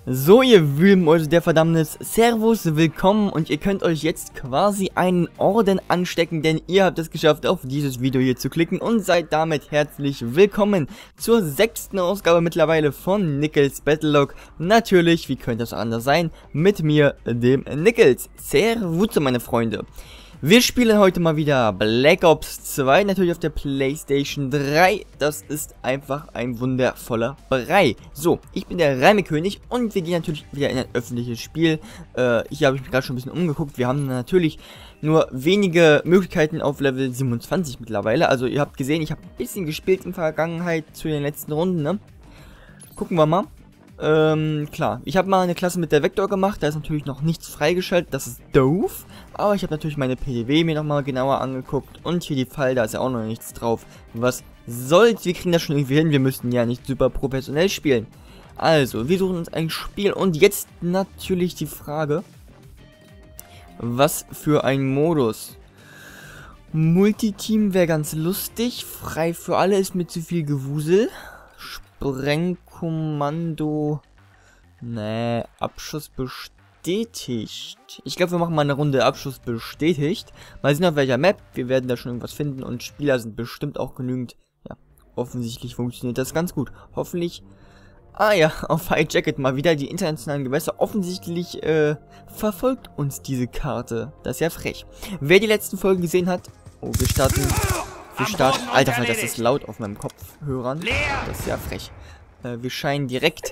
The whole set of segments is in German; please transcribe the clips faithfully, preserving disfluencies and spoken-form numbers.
So, ihr Wühlmäuse der Verdammnis, Servus, willkommen und ihr könnt euch jetzt quasi einen Orden anstecken, denn ihr habt es geschafft, auf dieses Video hier zu klicken und seid damit herzlich willkommen zur sechsten Ausgabe mittlerweile von Nickels Battlelog. Natürlich, wie könnte es anders sein, mit mir, dem Nickels. Servus, meine Freunde. Wir spielen heute mal wieder Black Ops zwei, natürlich auf der PlayStation drei. Das ist einfach ein wundervoller Brei. So, ich bin der Reimekönig und wir gehen natürlich wieder in ein öffentliches Spiel. Äh, hier habe ich mich gerade schon ein bisschen umgeguckt. Wir haben natürlich nur wenige Möglichkeiten auf Level siebenundzwanzig mittlerweile. Also ihr habt gesehen, ich habe ein bisschen gespielt in der Vergangenheit zu den letzten Runden, ne? Gucken wir mal. Ähm, klar. Ich habe mal eine Klasse mit der Vector gemacht, da ist natürlich noch nichts freigeschaltet, das ist doof. Aber ich habe natürlich meine P D W mir nochmal genauer angeguckt und hier die Fall, da ist ja auch noch nichts drauf. Was soll's, wir kriegen das schon irgendwie hin, wir müssten ja nicht super professionell spielen. Also, wir suchen uns ein Spiel und jetzt natürlich die Frage, was für ein Modus? Multiteam wäre ganz lustig, frei für alle ist mit zu viel Gewusel. Sprengkommando. Nee, Abschuss bestätigt. Ich glaube, wir machen mal eine Runde Abschuss bestätigt. Mal sehen, auf welcher Map. Wir werden da schon irgendwas finden und Spieler sind bestimmt auch genügend. Ja, offensichtlich funktioniert das ganz gut. Hoffentlich. Ah ja, auf High Jacket mal wieder die internationalen Gewässer. Offensichtlich äh, verfolgt uns diese Karte. Das ist ja frech. Wer die letzten Folgen gesehen hat. Oh, wir starten. Wir starten. Alter, Fall, das ist laut auf meinem Kopfhörern. Das ist ja frech. Äh, wir scheinen direkt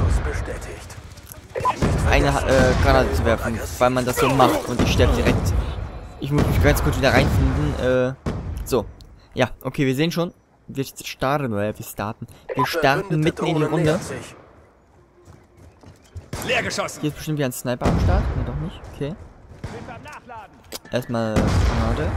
eine äh, Granate zu werfen, weil man das so macht und ich sterbe direkt. Ich muss mich ganz kurz wieder reinfinden. Äh, so. Ja, okay, wir sehen schon. Wir starten, oder wir starten. Wir starten mitten in die Runde. Hier ist bestimmt wieder ein Sniper am Start. Ne, doch nicht. Okay. Erstmal Granate.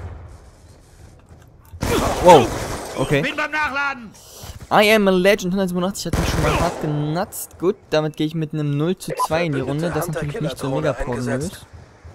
Wow, okay. Bin beim Nachladen. I am a Legend hundertsiebenundachtzig hat mich schon mal hart genutzt. Gut, damit gehe ich mit einem null zu zwei in die Runde. Das ist natürlich nicht so mega pornös.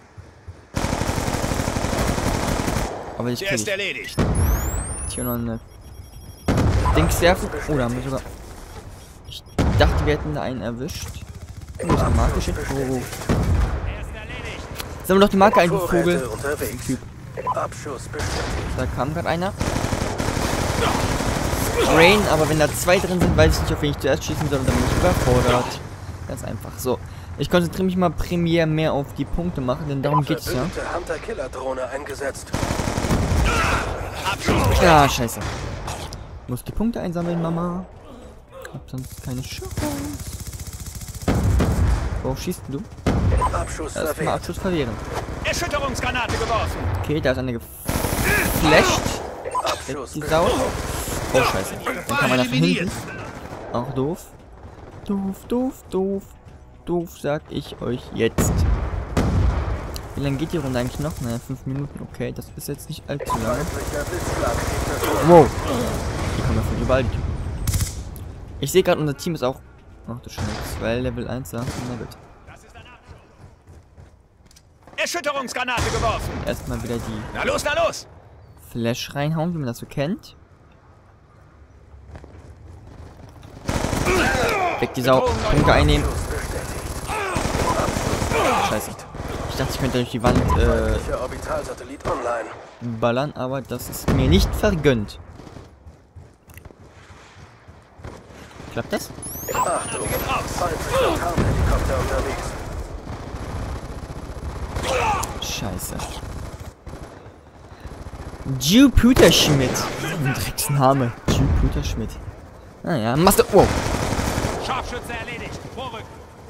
Aber ich kriege ich. Hier noch eine Dings werfen. Oh, da haben wir sogar. Ich dachte, wir hätten da einen erwischt. Oh, das ist eine Marke. Shit. Oh. Sollen wir noch die Marke ein, du Vogel? Typ. Da kam gerade einer. Rain, aber wenn da zwei drin sind, weiß ich nicht, auf wen ich zuerst schießen soll und dann bin ich überfordert. Ganz einfach. So. Ich konzentriere mich mal primär mehr auf die Punkte machen, denn darum geht es ja. Ja, scheiße. Muss die Punkte einsammeln, Mama. Hab sonst keine Chance. Worauf schießt du? Erstmal Abschuss verwehren. Erschütterungsgranate geworfen. Okay, da ist eine geflasht. Jetzt die Sau. Oh, scheiße. Dann kann man nach hinten. Auch doof. Doof, doof, doof. Doof, sag ich euch jetzt. Wie lange geht die Runde eigentlich noch? Naja, fünf Minuten. Okay, das ist jetzt nicht allzu lange. Wow. Die kommen ja von überall, die Typen. Ich sehe gerade, unser Team ist auch. Ach du Scheiße. zwei Level eins, ja. Na gut. Erschütterungsgranate geworfen. Erstmal wieder die. Na los, na los! Flash reinhauen, wie man das so kennt. Weg die Sau. Punkte einnehmen. Scheiße. Ich dachte, ich könnte durch die Wand äh, ballern, aber das ist mir nicht vergönnt. Klappt das? Scheiße. Jupiter Schmidt. Ein Drecksname. Jupiter Schmidt. Naja, Master. Wow. Scharfschütze erledigt. Vorrücken.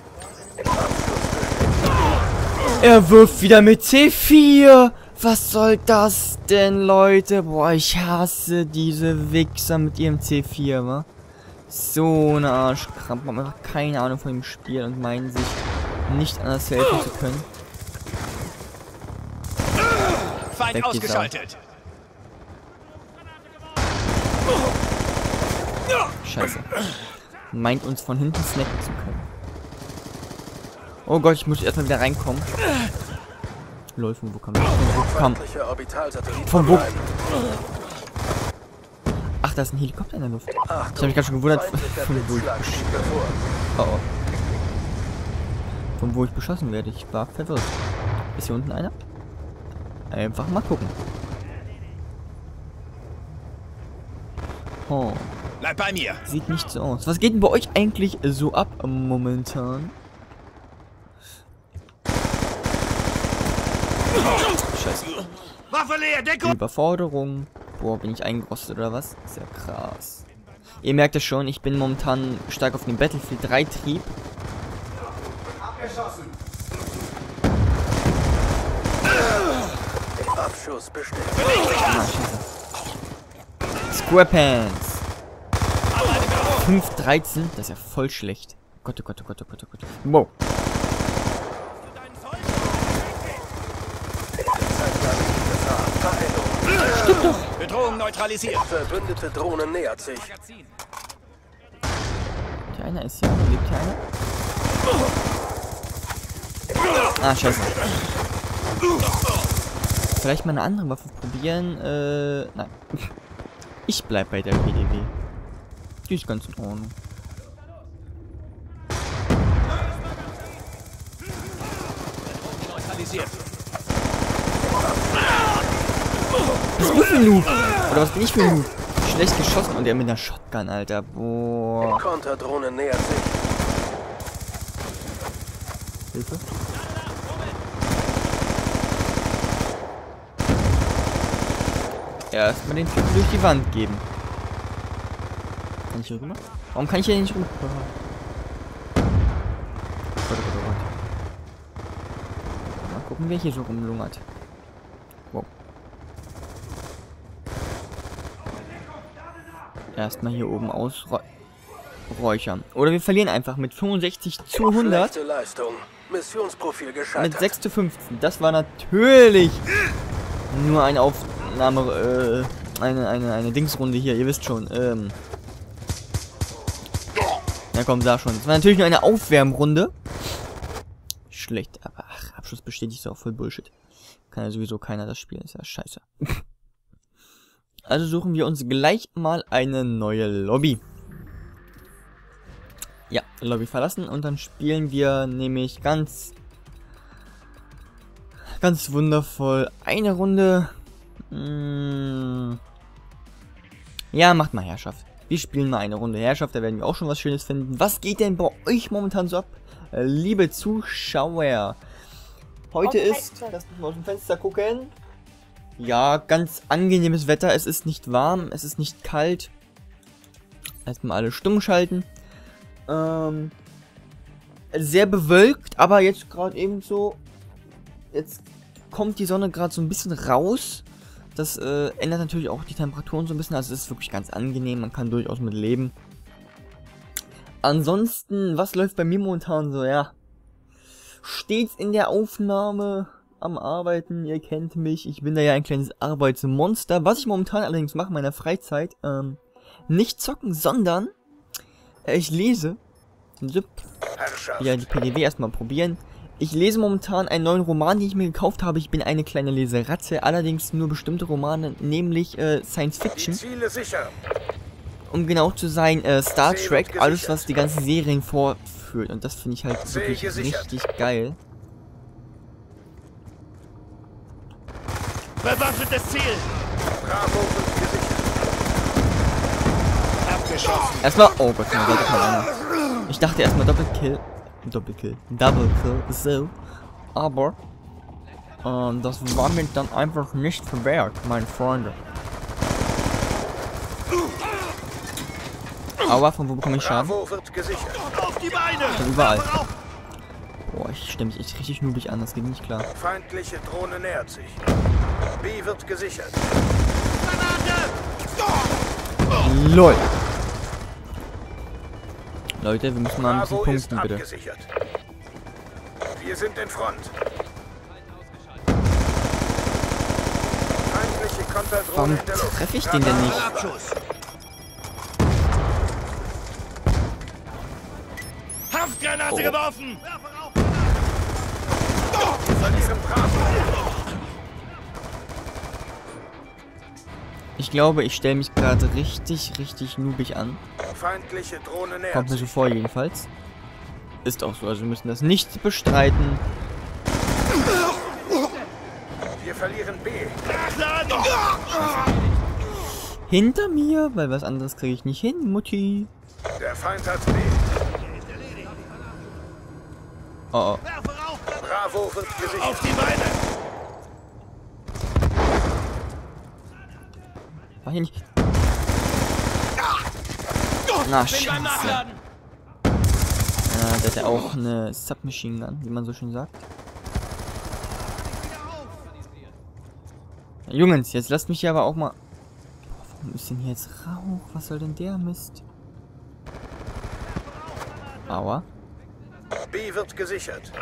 Er wirft wieder mit C vier. Was soll das denn, Leute? Boah, ich hasse diese Wichser mit ihrem C vier, wa? So eine Arschkrampe. Haben einfach keine Ahnung von dem Spiel und meinen sich nicht anders helfen zu können. Feind ausgeschaltet. Scheiße. Meint uns von hinten snacken zu können. Oh Gott, ich muss erstmal wieder reinkommen. Lol, von wo kam das? Von wo kam? Von wo? Ach, da ist ein Helikopter in der Luft. Ich habe mich gerade schon gewundert, von wo ich. Oh oh. Von wo ich beschossen werde. Ich war verwirrt. Ist hier unten einer? Einfach mal gucken. Oh. Bleib bei mir. Sieht nicht so aus. Was geht denn bei euch eigentlich so ab momentan? Scheiße. Waffe leer, Deckung. Überforderung. Boah, bin ich eingerostet oder was? Ist ja krass. Ihr merkt es schon, ich bin momentan stark auf dem Battlefield drei Trieb. Abgeschossen. Abschuss bestimmt. Ah, Squarepants. fünf dreizehn, das ist ja voll schlecht. Gott, oh Gott, oh Gott, oh Gott, oh Gott. Wow. Stimmt doch. Bedrohung neutralisiert. Verbündete Drohne nähert sich. Der eine ist hier. Lebt hier einer? Ah, scheiße. Vielleicht mal eine andere Waffe probieren. Äh, nein. Ich bleib bei der P D W. Die ist ganz in Ordnung. Neutralisiert. Was bist du für ein Noob? Oder was bin ich für ein Noob? Schlecht geschossen und der mit einer Shotgun, Alter. Boah. Konterdrohne nähert sich. Hilfe. Erstmal den Typen durch die Wand geben. Kann ich hier rüber? Warum kann ich hier nicht rüber? Gott, oh Gott, oh Gott. Mal gucken, wer hier so rumlungert. Wow. Erstmal hier oben ausräuchern. Oder wir verlieren einfach mit fünfundsechzig zu hundert. Schlechte Leistung. Missionsprofil gescheitert. Mit sechs zu fünfzehn. Das war natürlich nur eine Aufnahme, äh, eine, eine, eine Dingsrunde hier. Ihr wisst schon, ähm. Na komm, da schon. Das war natürlich nur eine Aufwärmrunde. Schlecht, aber ach, Abschluss bestätigt ist auch voll Bullshit. Kann ja sowieso keiner das spielen, ist ja scheiße. Also suchen wir uns gleich mal eine neue Lobby. Ja, Lobby verlassen und dann spielen wir nämlich ganz, ganz wundervoll eine Runde. Hm, ja, macht mal Herrschaft. Wir spielen mal eine Runde Herrschaft, da werden wir auch schon was Schönes finden. Was geht denn bei euch momentan so ab, äh, liebe Zuschauer? Heute ist, lasst mich mal aus dem Fenster gucken. Ja, ganz angenehmes Wetter. Es ist nicht warm, es ist nicht kalt. Erstmal alle stumm schalten. Ähm, sehr bewölkt, aber jetzt gerade eben so. Jetzt kommt die Sonne gerade so ein bisschen raus. Das äh, ändert natürlich auch die Temperaturen so ein bisschen. Also es ist wirklich ganz angenehm. Man kann durchaus mit leben. Ansonsten, was läuft bei mir momentan so? Ja, stets in der Aufnahme am Arbeiten. Ihr kennt mich. Ich bin da ja ein kleines Arbeitsmonster. Was ich momentan allerdings mache in meiner Freizeit, ähm, nicht zocken, sondern äh, ich lese. Ja, die P D W erstmal probieren. Ich lese momentan einen neuen Roman, den ich mir gekauft habe. Ich bin eine kleine Leseratze, allerdings nur bestimmte Romane, nämlich äh, Science Fiction. Um genau zu sein, äh, Star Trek, alles was die ganzen Serien vorführt. Und das finde ich halt wirklich richtig geil. Bewaffnetes Ziel. Bravo, abgeschossen. Erstmal, oh Gott, mein Gott, einer. Ich dachte erstmal Doppelkill. Doppelkill. Double Kill. So. Aber ähm, das war mir dann einfach nicht verwehrt, meine Freunde. Aua, von wo bekomme ich Schaden? Auf die Beine. Von überall. Boah, ich stelle mich echt richtig noobig an, das geht nicht klar. Feindliche Drohne nähert sich. B wird gesichert. LOL. Leute, wir müssen mal ein bisschen punkten, bitte. Wir sind in Front. Warum treffe ich den denn nicht? Haftgranate Oh. geworfen. Ich glaube, ich stelle mich gerade richtig, richtig noobig an. Feindliche Drohne nähert Kommt mir so sich. vor, jedenfalls. Ist auch so, also wir müssen das nicht bestreiten. Wir verlieren B. Hinter mir, weil was anderes kriege ich nicht hin, Mutti. Der Feind hat B. Oh, oh. Bravo wird gesichert. Auf die Beine! War hier nicht. Na, scheiße. Ja, der hat ja auch eine Submachine Gun, wie man so schön sagt. Ja, Jungs, jetzt lasst mich hier aber auch mal... Boah, warum ist denn hier jetzt Rauch? Was soll denn der Mist? Aua. B wird gesichert.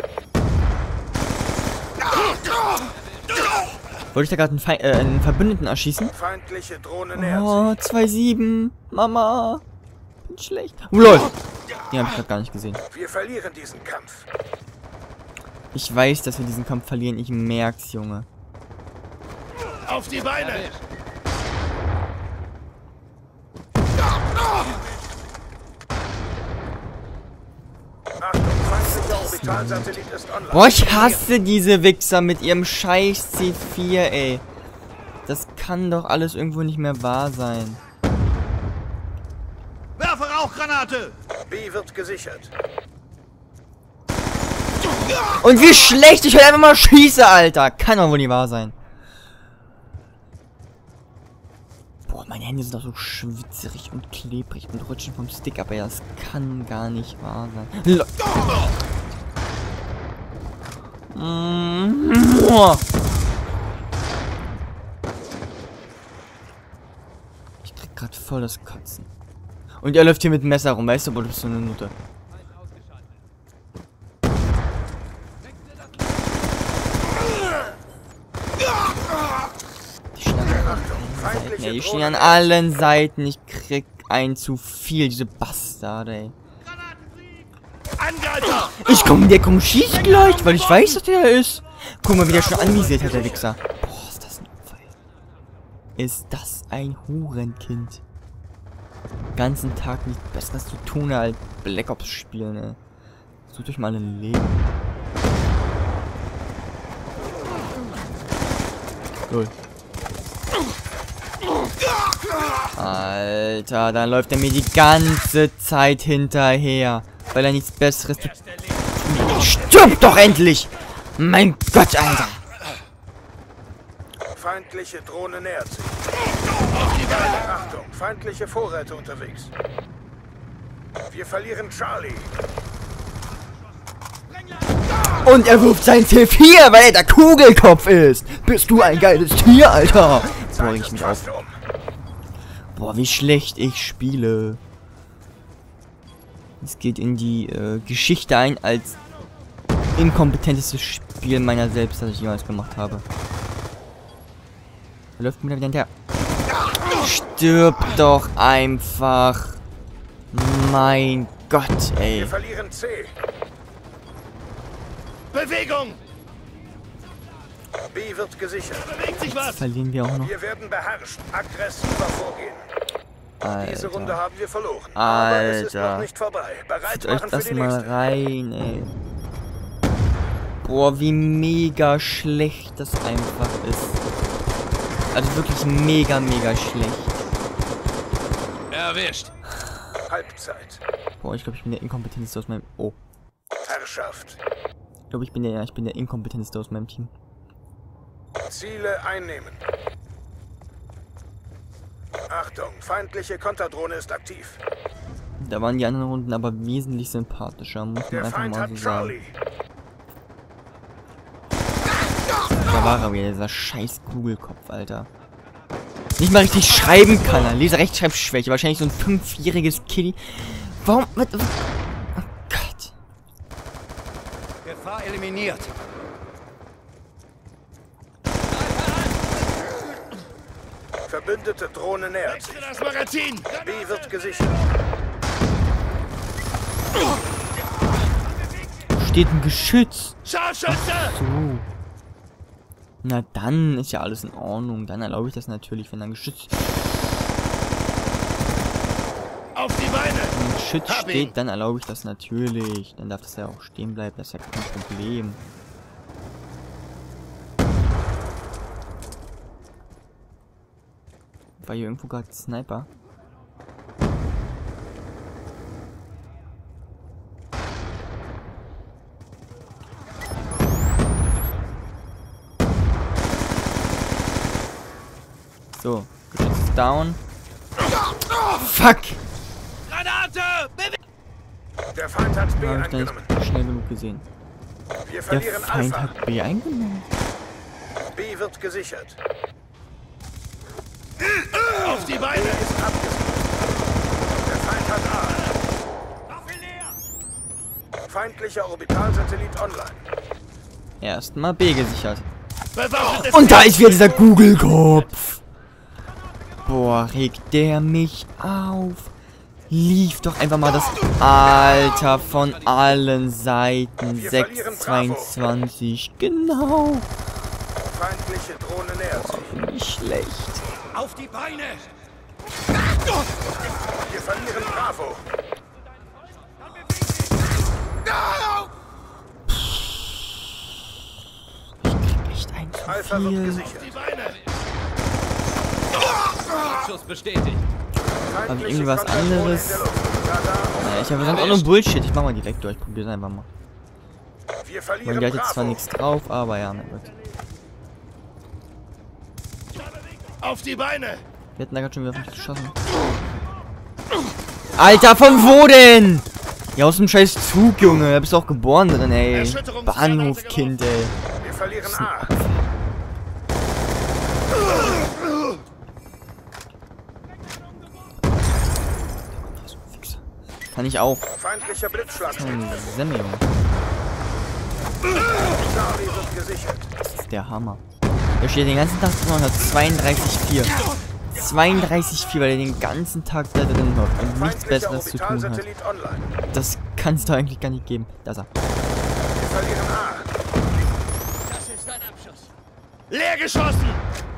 Wollte ich da gerade einen, Feind, äh, einen Verbündeten erschießen? Feindliche Drohne nähert Oh, zwei sieben. Mama. Bin schlecht. Oh, lol. Die habe ich gerade gar nicht gesehen. sich. Wir verlieren diesen Kampf. Ich weiß, dass wir diesen Kampf verlieren. Ich merk's, Junge. Auf die Beine! Achtung, feindlicher Orbitalsatellit ist online. Boah, ich hasse diese Wichser mit ihrem scheiß C vier, ey. Das kann doch alles irgendwo nicht mehr wahr sein. Werfe Rauchgranate! B wird gesichert. Und wie schlecht ich halt einfach mal schieße, Alter. Kann doch wohl nicht wahr sein. Boah, meine Hände sind doch so schwitzerig und klebrig und rutschen vom Stick, aber das kann gar nicht wahr sein. L Ich krieg grad voll das Kotzen. Und er läuft hier mit dem Messer rum, weißt du, aber du bist so eine Nutte. Die stehen an allen Seiten, ey. Die stehen an allen Seiten. Ich krieg ein zu viel, diese Bastarde, ey. Angreifer! Ich komm, der kommt, schießt gleich, weil ich weiß, dass der da ist. Guck mal, wie der schon anvisiert hat, der Wichser. Boah, ist das ein Unfall. Ist das ein Hurenkind. Ganzen Tag nichts Besseres zu tun, als Black Ops spielen, ne? Sucht euch mal ein Leben. Lol. Alter, dann läuft er mir die ganze Zeit hinterher, weil er nichts Besseres tut. Stirb doch endlich! Mein Gott, Alter! Feindliche Drohne nähert sich. Achtung, feindliche Vorräte unterwegs. Wir verlieren Charlie. Und er wirft sein C vier, weil er der Kugelkopf ist. Bist du ein geiles Tier, Alter? Boah, reg ich mich auf. Boah, wie schlecht ich spiele. Es geht in die äh, Geschichte ein als inkompetentestes Spiel meiner selbst, das ich jemals gemacht habe. Er läuft mir wieder hinterher. Stirb doch einfach. Mein Gott, ey. Wir verlieren C. Bewegung! B wird gesichert. Bewegt sich was! Verlieren wir auch noch. Wir werden beherrscht, aggressiver vorgehen. Diese Runde Alter. haben wir verloren. Aber es ist noch Alter. nicht vorbei. Bereit Zieht euch machen für das die mal nächste. rein, ey. Boah, wie mega schlecht das einfach ist. Also wirklich mega, mega schlecht. Erwischt! Halbzeit. Boah, ich glaube, ich bin der inkompetenteste aus meinem... Oh. Herrschaft. Ich glaube, ich bin der... Ja, ich bin der inkompetenteste aus meinem Team. Ziele einnehmen. Achtung, feindliche Konterdrohne ist aktiv. Da waren die anderen Runden aber wesentlich sympathischer, muss man Der einfach Feind mal hat so sagen. Charlie. Da war er wieder, dieser scheiß Kugelkopf, Alter. Nicht mal richtig schreiben kann er. Leserechtschreibschwäche. Wahrscheinlich so ein fünfjähriges Kitty. Warum? Was, was? Oh Gott. Gefahr eliminiert. Verbündete Drohne nähert Wechsle sich. das Magazin! B wird gesichert. Steht ein Geschütz. Scharfschütze! So. Na dann ist ja alles in Ordnung. Dann erlaube ich das natürlich, wenn dann Geschütz... Auf die Beine! Geschütz steht, dann erlaube ich das natürlich. Dann darf das ja auch stehen bleiben, das ist ja kein Problem. War hier irgendwo gerade Sniper? So, Geschütz ist down. Fuck! Granate! Der Feind hat B Habe ich da eingenommen. nicht schnell genug gesehen. Wir Der verlieren Feind Alpha. hat B eingenommen. B wird gesichert. Auf die Beine! Ist abgesichert. Der Feind hat A. Feindlicher Orbitalsatellit online. Erstmal B gesichert. Bewaffnetes Und da ist wieder dieser Google-Kopf. Boah, regt der mich auf. Lief doch einfach mal das Alter von allen Seiten. sechs zweiundzwanzig. Genau. Feindliche Drohne nähert sich. Boah, bin ich schlecht. Auf die Beine! Wir verlieren Bravo. Ich krieg echt ein zu Alpha wird viel. gesichert. Die Beine! Schuss bestätigt. Hab ich irgendwas anderes? Naja, ich habe sonst auch nur Bullshit. Ich mach mal direkt durch. Ich probier's einfach mal. Wir Man, verlieren die hat jetzt zwar Bravo. nichts drauf, aber ja, na gut. Auf die Beine! Wir hatten da gerade schon wieder auf mich geschossen. Alter, von wo denn? Ja, aus dem scheiß Zug, Junge. Da bist du auch geboren drin, ey. Bahnhofkind, ey. Wir verlieren A. Kann ich auch. Feindlicher Blitzschlag. Hm, Semme, Junge. Charlie wird gesichert. Das ist der Hammer. Der steht den ganzen Tag drin und hat zweiunddreißig vier. zweiunddreißig vier, weil er den ganzen Tag da drin hockt und nichts Feindlicher Besseres zu tun hat. Orbitalsatellit online. Das kannst du eigentlich gar nicht geben. Da ist er. Wir verlieren A. Leer geschossen!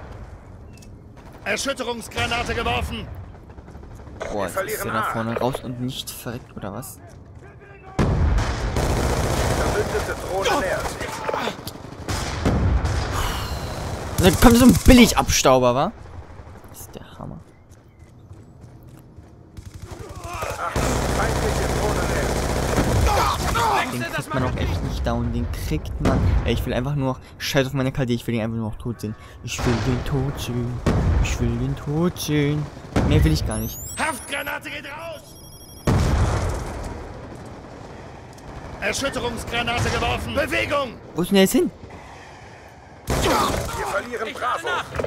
Erschütterungsgranate geworfen! Boah, jetzt ist verlieren er da A. vorne raus und nicht verreckt, oder was? Verbündete Drohne nähert sich. Und dann kommt so ein Billigabstauber, wa? Das ist der Hammer. Feindliche Drohne nähert sich. Den kriegt man auch echt nicht down. Den kriegt man. Ey, ich will einfach nur noch. Scheiß auf meine K D, ich will den einfach nur noch tot sehen. Ich will den tot sehen. Ich will den tot sehen. Mehr will ich gar nicht. Haftgranate geht raus! Erschütterungsgranate geworfen! Bewegung! Wo ist denn der jetzt hin? Wir verlieren Bravo.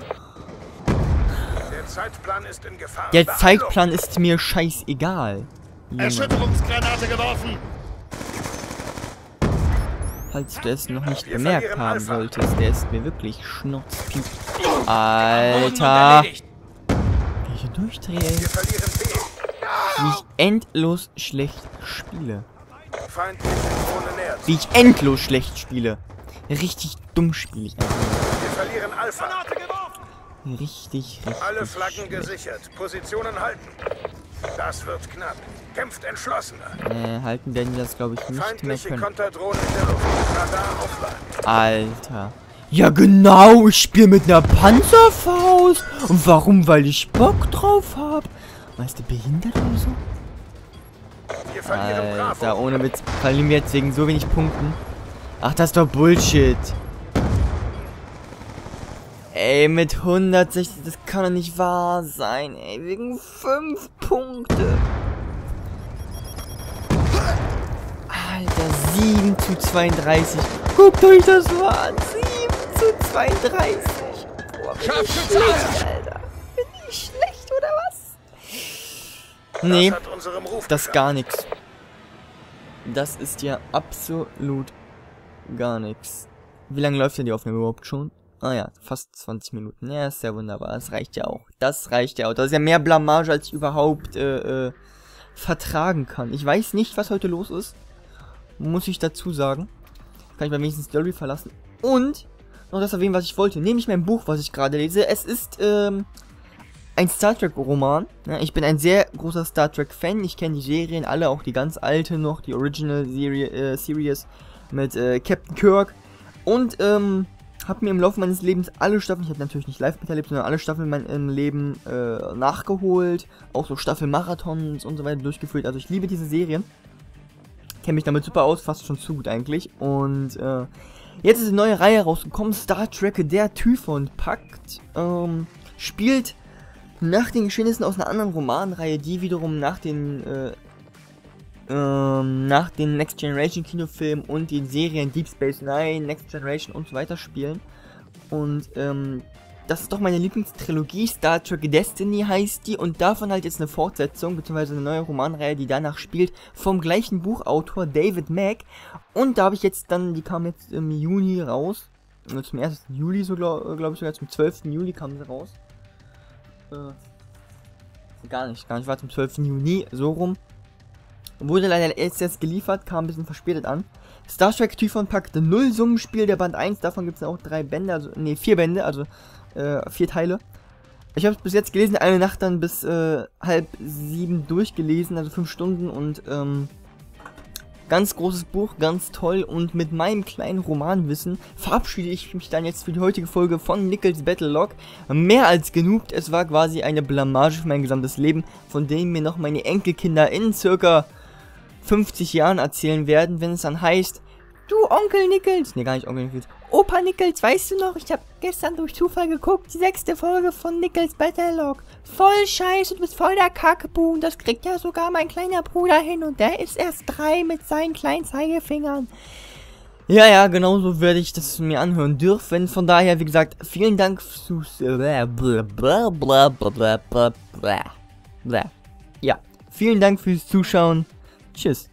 Der Zeitplan ist in Gefahr. Der Beeilung. Zeitplan ist mir scheißegal. Junge, Erschütterungsgranate geworfen! falls du es noch nicht Wir bemerkt verlieren haben Alpha. solltest, der ist mir wirklich schnurzpiep. Alter. Wie ich hier durchdrehe, ey. Wir verlieren B. Wie ich endlos schlecht spiele. Feindliche Drohne nähert sich. Wie ich endlos schlecht spiele. Richtig dumm spiele ich einfach. Wir verlieren Alpha. Richtig, richtig. Alle Flaggen schlecht. gesichert. Positionen halten. Das wird knapp. Kämpft entschlossener. Äh, halten werden die das, glaube ich, nicht mehr Feindliche können. Konterdrohne in der Luft. Radar offline. Alter. Ja genau, ich spiele mit einer Panzerfaust. Und warum? Weil ich Bock drauf hab. Weißt du, behindert oder so? Wir verlieren Alter, Bravo. ohne Witz. Verlieren wir jetzt wegen so wenig Punkten. Ach, das ist doch Bullshit. Ey, mit hundertsechzig, das kann doch nicht wahr sein, ey. Wegen fünf Punkte. Alter, sieben zu zweiunddreißig. Guckt euch das mal an. sieben zu zweiunddreißig. Boah, bin ich schlecht, Alter. Bin ich schlecht, oder was? Nee, Das hat unserem Ruf das geschadet. gar nichts. Das ist ja absolut gar nichts. Wie lange läuft denn die Aufnahme überhaupt schon? Ah ja, fast zwanzig Minuten. Ja, ist ja wunderbar. Das reicht ja auch. Das reicht ja auch. Das ist ja mehr Blamage, als ich überhaupt äh, äh, vertragen kann. Ich weiß nicht, was heute los ist. Muss ich dazu sagen. Kann ich mal wenigstens Story verlassen. Und noch das erwähnen, was ich wollte. Nämlich mein Buch, was ich gerade lese. Es ist ähm, ein Star Trek Roman. Ja, ich bin ein sehr großer Star Trek Fan. Ich kenne die Serien alle, auch die ganz alte noch, die Original Serie, äh, Series mit äh, Captain Kirk. Und ähm, habe mir im Laufe meines Lebens alle Staffeln, ich habe natürlich nicht live miterlebt, sondern alle Staffeln in meinem Leben äh, nachgeholt. Auch so Staffelmarathons und so weiter durchgeführt. Also ich liebe diese Serien. Kenne mich damit super aus, fast schon zu gut eigentlich. Und äh, jetzt ist eine neue Reihe rausgekommen, Star Trek, der Typhon-Pakt. Ähm, spielt nach den Geschehnissen aus einer anderen Romanreihe, die wiederum nach den äh, ähm, nach den Next Generation Kinofilmen und den Serien Deep Space Nine, Next Generation und so weiter spielen. Und ähm, das ist doch meine Lieblingstrilogie, Star Trek Destiny heißt die, und davon halt jetzt eine Fortsetzung, beziehungsweise eine neue Romanreihe, die danach spielt, vom gleichen Buchautor David Mack. Und da habe ich jetzt dann, die kam jetzt im Juni raus, zum ersten Juli, so glaube glaub ich sogar, zum zwölften Juli kam sie raus. Äh, gar nicht, gar nicht, war zum zwölften Juni, so rum. Wurde leider erst jetzt geliefert, kam ein bisschen verspätet an. Star Trek Typhon-Pakt, Nullsummenspiel, der Band eins, davon gibt es auch drei Bände, also, ne, vier Bände, also äh, vier Teile. Ich habe es bis jetzt gelesen, eine Nacht dann bis äh, halb sieben durchgelesen, also fünf Stunden, und ähm, ganz großes Buch, ganz toll, und mit meinem kleinen Romanwissen verabschiede ich mich dann jetzt für die heutige Folge von Nickels Battlelog. Mehr als genug, es war quasi eine Blamage für mein gesamtes Leben, von dem mir noch meine Enkelkinder in circa fünfzig Jahren erzählen werden, wenn es dann heißt: Du Onkel Nickels, ne, gar nicht Onkel Nickels, Opa Nickels, weißt du noch, ich habe gestern durch Zufall geguckt, die sechste Folge von Nickels Battlelog. Voll scheiße, du bist voll der Kackbuhn, das kriegt ja sogar mein kleiner Bruder hin, und der ist erst drei mit seinen kleinen Zeigefingern. Ja, ja, genau so werde ich das mir anhören dürfen. Von daher, wie gesagt, vielen Dank fürs... Ja, vielen Dank fürs Zuschauen. Tschüss.